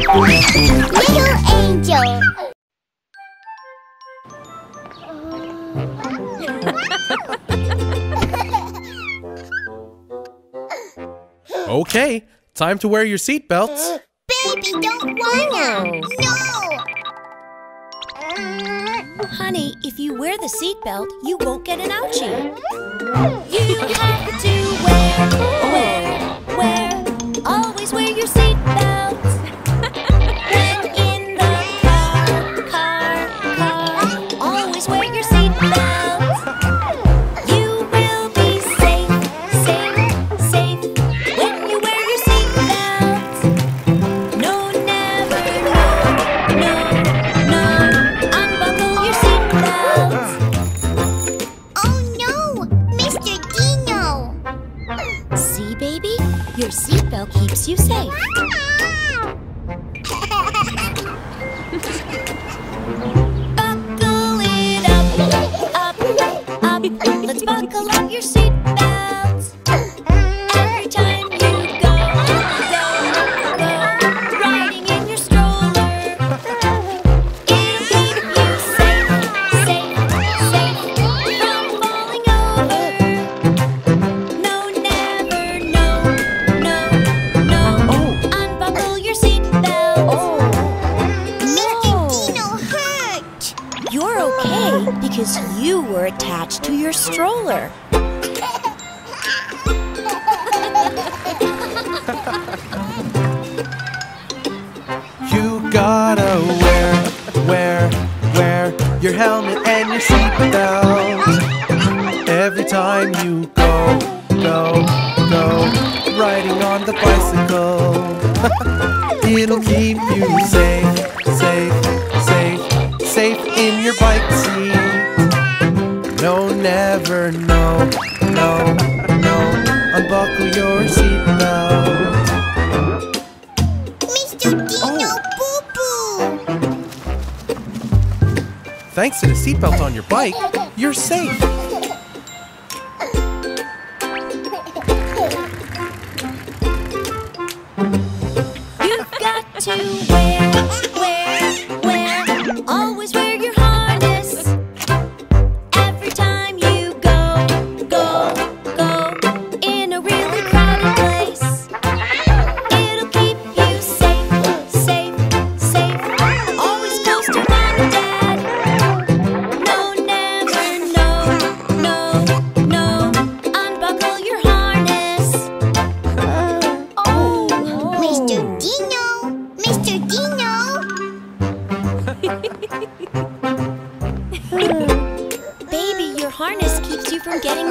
Little angel. Okay, time to wear your seatbelts. Baby, don't wanna. No. Honey, if you wear the seatbelt, you won't get an ouchie. You have to wear, always wear your seatbelt. When in the car, always wear your seatbelt. You will be safe when you wear your seatbelt. No, never, no, unbuckle your seatbelt. Oh no, Mr. Dino. See, baby? Your seatbelt keeps you safe. Buckle it up. Let's buckle up your seatbelts. Every time you go, riding in your stroller. It'll keep you safe from falling over. No, never, no, unbuckle your seatbelt. Mr. Dino hurt. You're okay because you were attached to your stroller. You gotta wear your helmet and your seatbelt. Every time you go, riding on the bicycle. It'll keep you safe in your bike seat. No, never, no, unbuckle your seatbelt. Mr. Dino, boo-boo. Thanks to the seatbelt on your bike, you're safe. You've got to wear, always wear your harness. Every time you go in a really crowded place. It'll keep you safe, always close to mom and dad. No, never, no, unbuckle your harness. Mr. Dino. Baby, your harness keeps you from getting